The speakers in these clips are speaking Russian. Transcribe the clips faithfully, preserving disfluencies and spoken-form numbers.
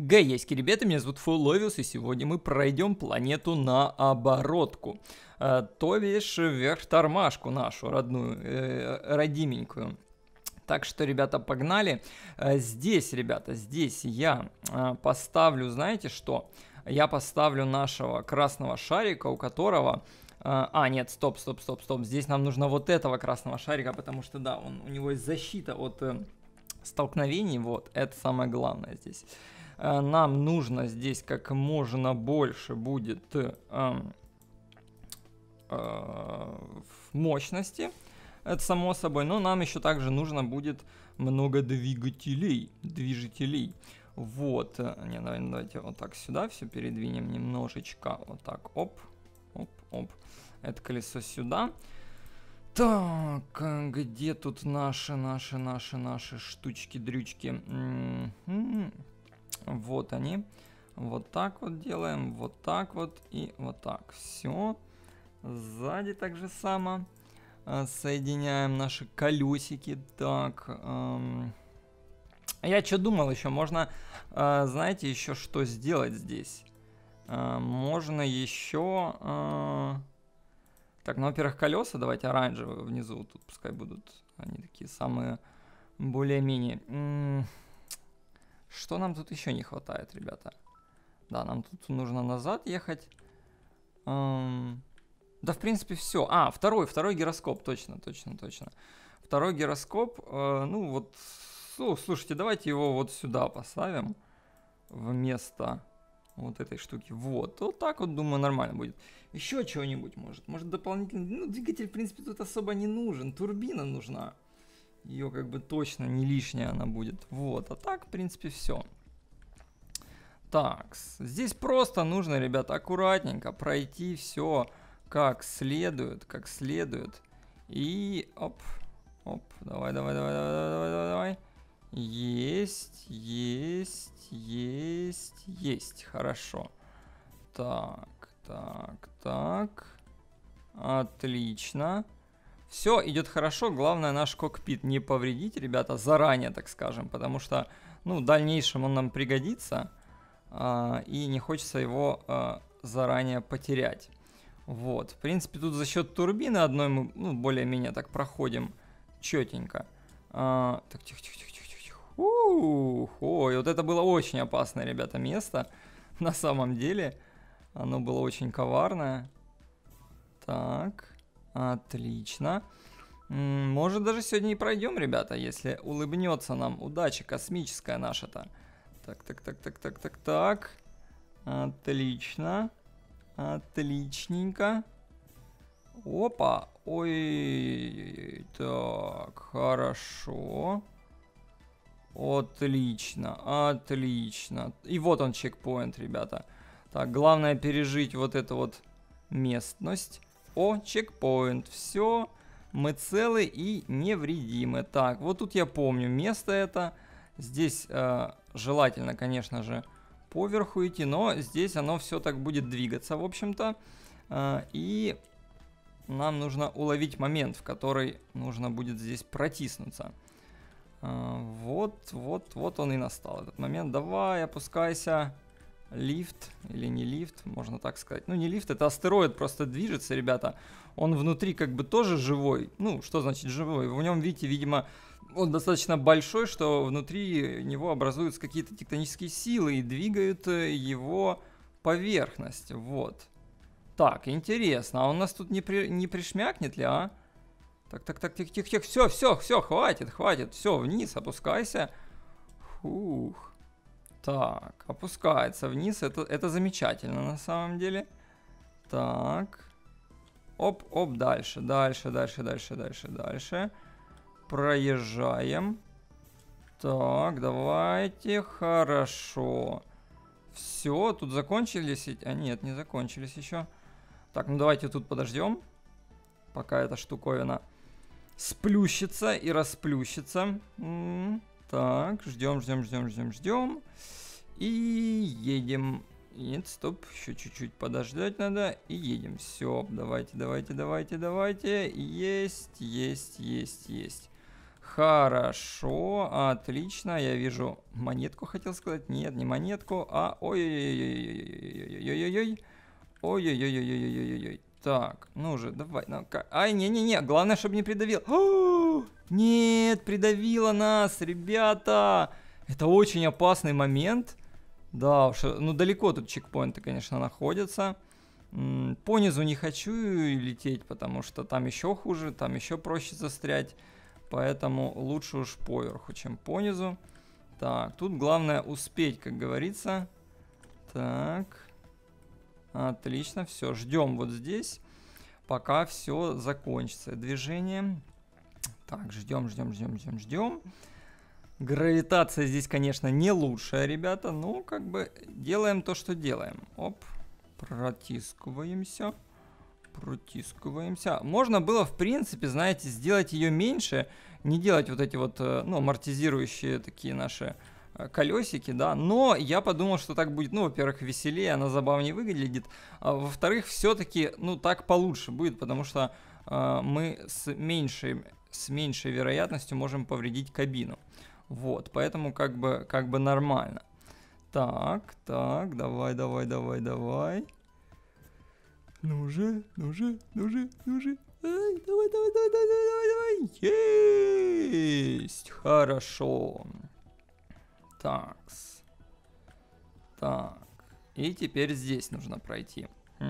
Гэй, есть ребята, меня зовут Фуловиус, и сегодня мы пройдем планету на оборотку. Э, то бишь вверх тормашку нашу родную, э, родименькую. Так что, ребята, погнали. Э, здесь, ребята, здесь я э, поставлю, знаете что? Я поставлю нашего красного шарика, у которого... Э, а, нет, стоп, стоп, стоп, стоп. Здесь нам нужно вот этого красного шарика, потому что, да, он, у него есть защита от э, столкновений. Вот, это самое главное здесь. Нам нужно здесь как можно больше будет э, э, мощности, это само собой, но нам еще также нужно будет много двигателей, движителей. Вот, не, давайте вот так сюда все передвинем немножечко, вот так, оп, оп, оп, это колесо сюда. Так, где тут наши, наши, наши, наши штучки-дрючки? М-м-м. Вот они. Вот так вот делаем. Вот так вот. И вот так. Все. Сзади так же само. Соединяем наши колесики. Так. Эм... Я что думал еще? Можно, э, знаете, еще что сделать здесь? Э, можно еще... Э... Так, ну, во-первых, колеса давайте оранжевые внизу. Тут пускай будут. Они такие самые более-менее... М-м- Что нам тут еще не хватает, ребята? Да, нам тут нужно назад ехать. Эм... Да, в принципе, все. А, второй, второй гироскоп, точно, точно, точно. Второй гироскоп, э, ну вот, ну, слушайте, давайте его вот сюда поставим. Вместо вот этой штуки. Вот, вот так вот, думаю, нормально будет. Еще чего-нибудь может. Может, дополнительный, ну, двигатель, в принципе, тут особо не нужен. Турбина нужна. Ее как бы точно не лишняя она будет. Вот, а так, в принципе, все. Так, здесь просто нужно, ребята, аккуратненько пройти все как следует, как следует. И оп, оп, давай, давай, давай, давай, давай, давай, давай. Есть, есть, есть, есть, хорошо. Так, так, так. Отлично. Все идет хорошо, главное наш кокпит не повредить, ребята, заранее, так скажем, потому что, ну, в дальнейшем он нам пригодится, э, и не хочется его э, заранее потерять. Вот, в принципе, тут за счет турбины одной мы, ну, более-менее так проходим четенько. Э, так, тихо, тихо, тихо, тихо, тихо. Ух, ой, вот это было очень опасное, ребята, место, на самом деле, оно было очень коварное. Так. Отлично. Может, даже сегодня и пройдем, ребята, если улыбнется нам удача космическая наша-то. Так, так, так, так, так, так, так. Отлично. Отличненько. Опа. Ой. Так, хорошо. Отлично, отлично. И вот он чекпоинт, ребята. Так, главное пережить вот эту вот местность. О, чекпоинт, все, мы целы и невредимы. Так, вот тут я помню место это. Здесь э, желательно, конечно же, поверху идти, но здесь оно все так будет двигаться, в общем-то. Э, и нам нужно уловить момент, в который нужно будет здесь протиснуться. Э, вот, вот, вот он и настал, этот момент. Давай, опускайся. Лифт или не лифт, можно так сказать. Ну, не лифт, это астероид просто движется, ребята. Он внутри как бы тоже живой. Ну, что значит живой? В нем, видите, видимо, он достаточно большой, что внутри него образуются какие-то тектонические силы и двигают его поверхность. Вот. Так, интересно, а он нас тут не, при... не пришмякнет ли, а? Так, так, так, тихо, тихо, тихо. Все, все, все, хватит, хватит. Все, вниз, опускайся. Фух. Так, опускается вниз, это, это замечательно на самом деле. Так, оп, оп, дальше, дальше, дальше, дальше, дальше, дальше. Проезжаем. Так, давайте, хорошо. Все, тут закончились, а нет, не закончились еще. Так, ну давайте тут подождем, пока эта штуковина сплющится и расплющится. М-м-м. Так, ждем, ждем, ждем, ждем, ждем. И едем. Нет, стоп, еще чуть-чуть подождать надо. И едем. Все, давайте, давайте, давайте, давайте. Есть, есть, есть, есть. Хорошо, отлично. Я вижу монетку, хотел сказать. Нет, не монетку, а... Ой-ой-ой-ой-ой-ой-ой-ой-ой. Ой-ой-ой-ой-ой-ой-ой-ой. Так, ну же, давай. Ну, ай, не-не-не, главное, чтобы не придавил. О, нет, придавило нас, ребята. Это очень опасный момент. Да уж, ну далеко тут чекпоинты, конечно, находятся. По низу не хочу лететь, потому что там еще хуже, там еще проще застрять. Поэтому лучше уж поверху, чем по низу. Так, тут главное успеть, как говорится. Так. Отлично, все, ждем вот здесь, пока все закончится движение. Так, ждем, ждем, ждем, ждем, ждем. Гравитация здесь, конечно, не лучшая, ребята, но как бы делаем то, что делаем. Оп, протискиваемся, протискиваемся. Можно было, в принципе, знаете, сделать ее меньше, не делать вот эти вот, ну, амортизирующие такие наши колесики, да, но я подумал, что так будет, ну, во-первых, веселее, она забавнее выглядит, а во-вторых, все-таки, ну, так получше будет, потому что э, мы с меньшей, с меньшей вероятностью можем повредить кабину, вот, поэтому как бы, как бы нормально. Так, так, давай, давай, давай, давай. Ну же, ну же, ну же, ну же. Ай, давай, давай, давай, давай, давай, давай. Есть, хорошо. Такс. Так. И теперь здесь нужно пройти.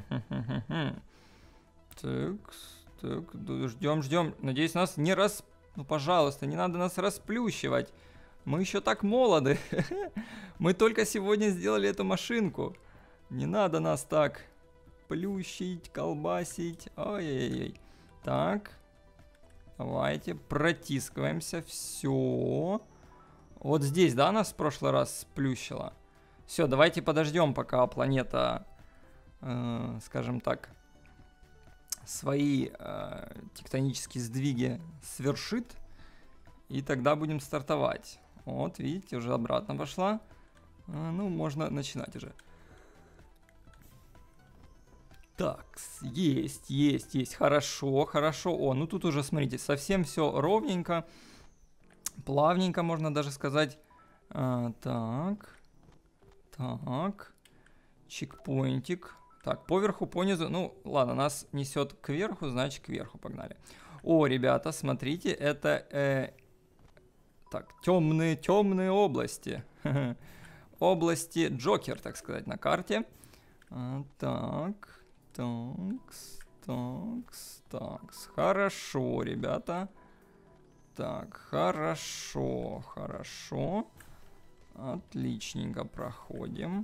Такс. Так. Ждем, ждем. Надеюсь, нас не рас... Ну, пожалуйста, не надо нас расплющивать. Мы еще так молоды. Мы только сегодня сделали эту машинку. Не надо нас так плющить, колбасить. Ой-ой-ой. Так. Давайте протискиваемся. Все. Вот здесь, да, нас в прошлый раз сплющило? Все, давайте подождем, пока планета, э, скажем так, свои э, тектонические сдвиги совершит. И тогда будем стартовать. Вот, видите, уже обратно пошла. А, ну, можно начинать уже. Так, есть, есть, есть. Хорошо, хорошо. О, ну тут уже, смотрите, совсем все ровненько. Плавненько, можно даже сказать. А, так. Так. Чекпоинтик. Так, поверху, понизу. Ну, ладно, нас несет кверху, значит, кверху погнали. О, ребята, смотрите, это... Э, так, темные, темные области. Области Джокер, так сказать, на карте. А, так. Такс, такс, такс. Хорошо, ребята. Так, хорошо, хорошо. Отличненько проходим.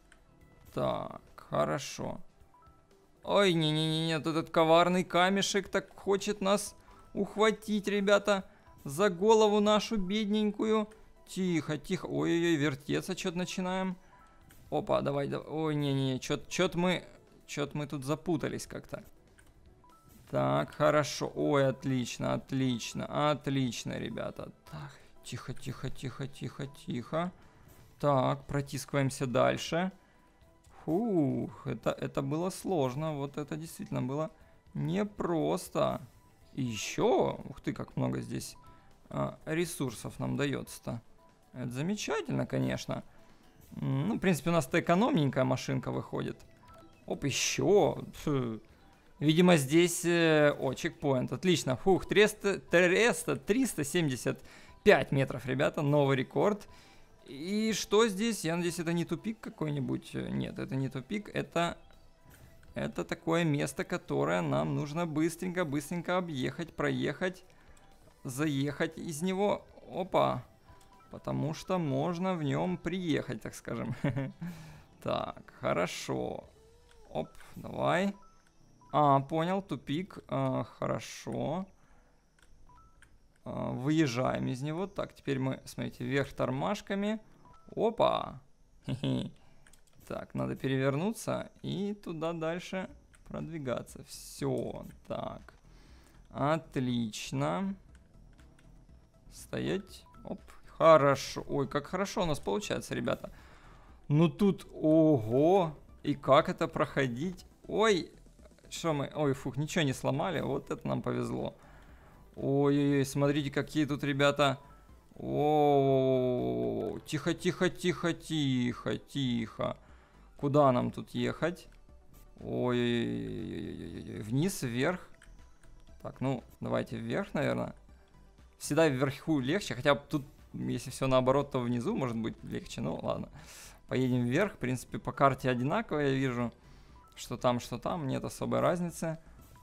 Так, хорошо. Ой, не-не-не, тут этот коварный камешек так хочет нас ухватить, ребята. За голову нашу бедненькую. Тихо, тихо. Ой-ой-ой, вертеться что-то начинаем. Опа, давай, давай. Ой, не-не, что-то мы... Что-то мы тут запутались как-то. Так, хорошо. Ой, отлично, отлично, отлично, ребята. Так, тихо, тихо, тихо, тихо, тихо. Так, протискиваемся дальше. Фух, это, это было сложно. Вот это действительно было непросто. И еще, ух ты, как много здесь а, ресурсов нам дается-то. Это замечательно, конечно. Ну, в принципе, у нас-то экономненькая машинка выходит. Оп, еще. Фу. Видимо, здесь... Э, о, чекпоинт. Отлично. Фух, триста, триста, триста семьдесят пять метров, ребята. Новый рекорд. И что здесь? Я надеюсь, это не тупик какой-нибудь. Нет, это не тупик. Это... Это такое место, которое нам нужно быстренько-быстренько объехать, проехать, заехать из него. Опа. Потому что можно в нем приехать, так скажем. Так, хорошо. Оп, давай. А, понял, тупик. А, хорошо. А, выезжаем из него. Так, теперь мы, смотрите, вверх тормашками. Опа. Хе-хе. Так, надо перевернуться и туда дальше продвигаться. Все, так. Отлично. Стоять. Оп, хорошо. Ой, как хорошо у нас получается, ребята. Ну тут, ого. И как это проходить? Ой, что мы... Ой, фух, ничего не сломали. Вот это нам повезло. Ой-ой-ой, смотрите, какие тут ребята. О, тихо, тихо, тихо, тихо, тихо. Куда нам тут ехать? Ой-ой-ой, вниз, вверх. Так, ну, давайте вверх, наверное. Всегда вверху легче, хотя тут, если все наоборот, то внизу может быть легче. Ну, ладно. Поедем вверх. В принципе, по карте одинаково я вижу. Что там, что там, нет особой разницы.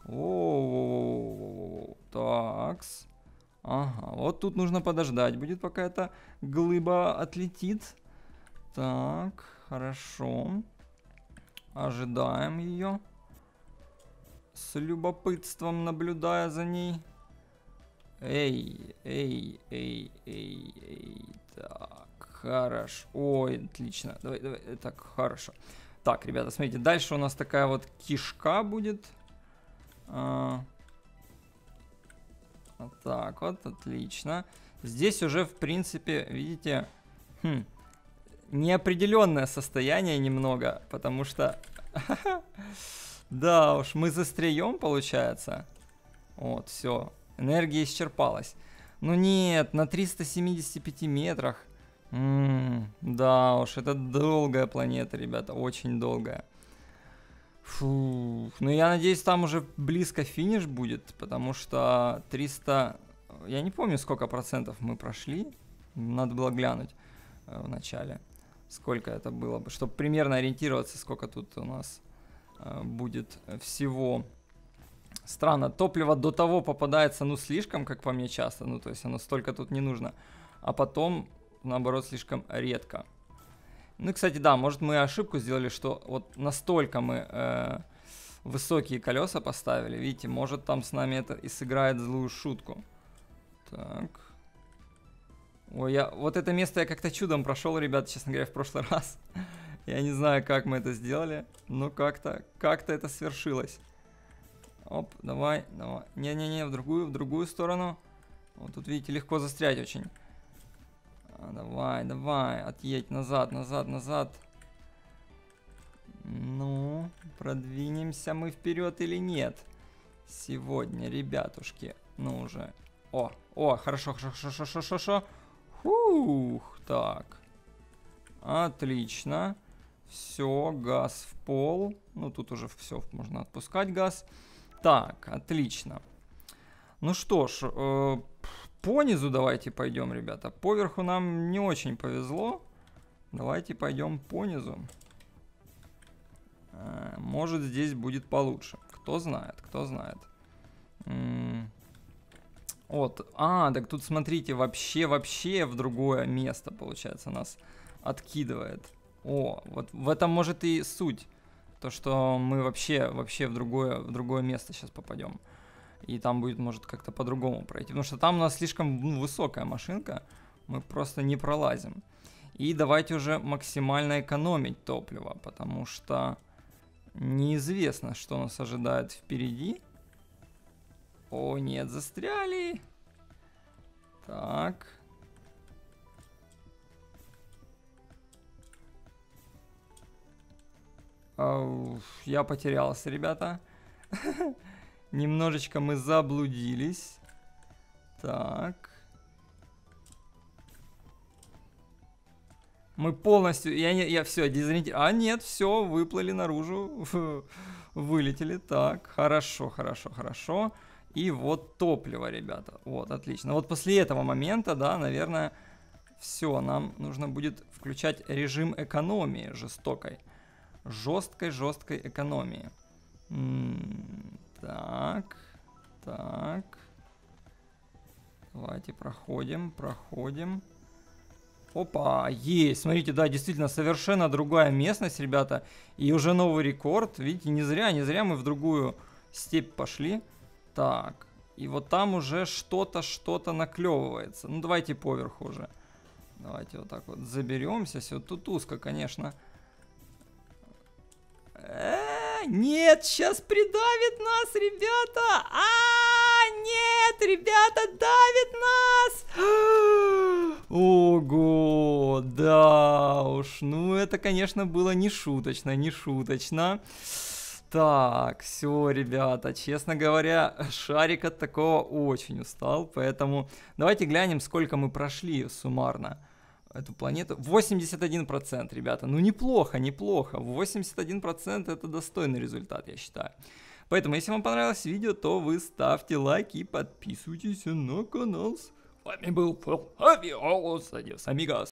О, такс. Ага, вот тут нужно подождать будет, пока эта глыба отлетит. Так, хорошо. Ожидаем ее. С любопытством наблюдая за ней. Эй, эй, эй, эй, эй. Так, хорошо. Ой, отлично. Давай, давай, так, хорошо. Так, ребята, смотрите, дальше у нас такая вот кишка будет. А, вот так вот, отлично. Здесь уже, в принципе, видите, хм, неопределенное состояние немного, потому что, да уж, мы застреем, получается. Вот, все, энергия исчерпалась. Ну нет, на триста семидесяти пяти метрах. М-м, да уж, это долгая планета, ребята, очень долгая. Фу, ну я надеюсь, там уже близко финиш будет, потому что триста... Я не помню, сколько процентов мы прошли. Надо было глянуть э, в начале, сколько это было бы, чтобы примерно ориентироваться, сколько тут у нас э, будет всего. Странно, топливо до того попадается, ну, слишком, как по мне, часто. Ну, то есть оно столько тут не нужно. А потом, наоборот, слишком редко. Ну, и, кстати, да, может, мы ошибку сделали, что вот настолько мы э, высокие колеса поставили. Видите, может, там с нами это и сыграет злую шутку. Так. Ой, я, вот это место я как-то чудом прошел, ребят, честно говоря, в прошлый раз. Я не знаю, как мы это сделали, но как-то, как-то это свершилось. Оп, давай, давай. Не-не-не, в другую, в другую сторону. Вот тут, видите, легко застрять очень. А, давай, давай, отъедь назад, назад, назад. Ну, продвинемся мы вперед или нет? Сегодня, ребятушки. Ну уже. О, о, хорошо, хорошо, хорошо, хорошо, хорошо. Фух, так. Отлично. Все, газ в пол. Ну, тут уже все, можно отпускать газ. Так, отлично. Ну что ж, э, по низу давайте пойдем, ребята. Поверху нам не очень повезло. Давайте пойдем по низу. Э, может, здесь будет получше. Кто знает, кто знает. М-м- вот. А, так тут, смотрите, вообще, вообще в другое место, получается, нас откидывает. О, вот в этом может и суть. То, что мы вообще, вообще в другое, в другое место сейчас попадем. И там будет, может, как-то по-другому пройти. Потому что там у нас слишком ну, высокая машинка. Мы просто не пролазим. И давайте уже максимально экономить топливо. Потому что неизвестно, что нас ожидает впереди. О, нет, застряли. Так. Ау, я потерялся, ребята. Немножечко мы заблудились. Так. Мы полностью... Я, не, я все, дезориентирован. А нет, все, выплыли наружу. Вылетели. Так, хорошо, хорошо, хорошо. И вот топливо, ребята. Вот, отлично. Вот после этого момента, да, наверное, все. Нам нужно будет включать режим экономии жестокой. Жесткой, жесткой экономии. М-м, так, так. Давайте проходим, проходим. Опа, есть. Смотрите, да, действительно, совершенно другая местность, ребята. И уже новый рекорд. Видите, не зря, не зря мы в другую степь пошли. Так, и вот там уже что-то, что-то наклевывается. Ну, давайте поверху уже. Давайте вот так вот заберемся. Все, тут узко, конечно. Э-э, нет, сейчас придавит нас, ребята! А, нет, ребята, давит нас! Ого, да уж, ну это, конечно, было не шуточно, не шуточно. Так, все, ребята, честно говоря, шарик от такого очень устал, поэтому давайте глянем, сколько мы прошли суммарно эту планету. восемьдесят один процент, ребята, ну неплохо, неплохо, восемьдесят один процент это достойный результат, я считаю. Поэтому, если вам понравилось видео, то вы ставьте лайк и подписывайтесь на канал. С вами был Фэл Авиос, адиос, амигос.